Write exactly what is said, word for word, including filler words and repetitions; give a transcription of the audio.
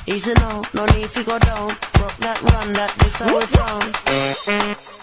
Easy now, no need to go down. Rock that, run that, this how we from.